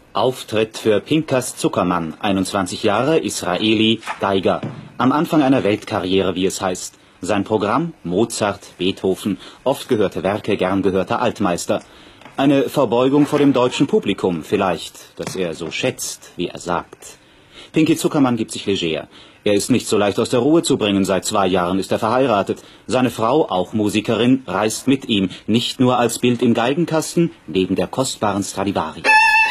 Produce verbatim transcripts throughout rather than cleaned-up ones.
Auftritt für Pinkas Zuckermann, einundzwanzig Jahre, Israeli, Geiger. Am Anfang einer Weltkarriere, wie es heißt. Sein Programm Mozart, Beethoven, oft gehörte Werke, gern gehörter Altmeister. Eine Verbeugung vor dem deutschen Publikum vielleicht, das er so schätzt, wie er sagt. Pinky Zuckermann gibt sich leger. Er ist nicht so leicht aus der Ruhe zu bringen, seit zwei Jahren ist er verheiratet. Seine Frau, auch Musikerin, reist mit ihm, nicht nur als Bild im Geigenkasten, neben der kostbaren Stradivari.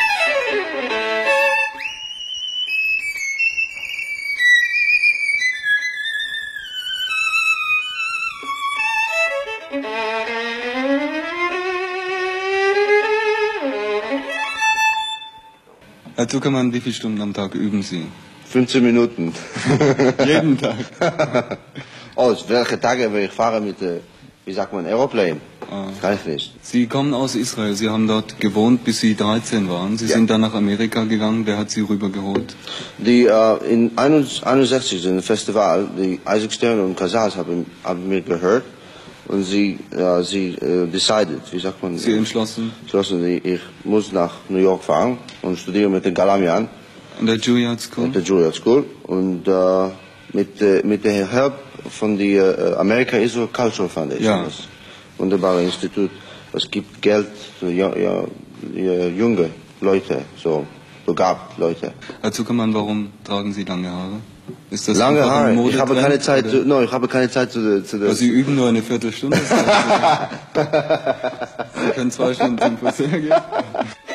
Herr Zuckermann, wie viele Stunden am Tag üben Sie? fünfzehn Minuten. Jeden Tag? Oh, welche Tage will ich fahren mit, wie sagt man, Aeroplane? Ah. Kann ich nicht. Sie kommen aus Israel, Sie haben dort gewohnt, bis Sie dreizehn waren. Sie ja. sind dann nach Amerika gegangen. Wer hat Sie rübergeholt? Die, äh, in einundsechzig, in einem Festival, die Isaac Stern und Casals haben, haben mir gehört. Und sie, äh, sie äh, decided, wie sagt man? Sie entschlossen? Entschlossen, ich muss nach New York fahren und studieren mit den Galamian. An der Juilliard School? Mit der Juilliard School. Und äh, mit, äh, mit der Hilfe von der äh, America Israel Cultural Foundation. Ja. Das wunderbare Institut. Es gibt Geld für ja, ja, junge Leute, so begabt Leute. Herr Zuckermann, warum tragen Sie lange Haare? Ist das lange Haare? Ein ich habe keine Zeit. Zu, no, ich habe keine Zeit zu der. Zu der Sie üben nur eine Viertelstunde. Sie können zwei Stunden zum Friseur gehen.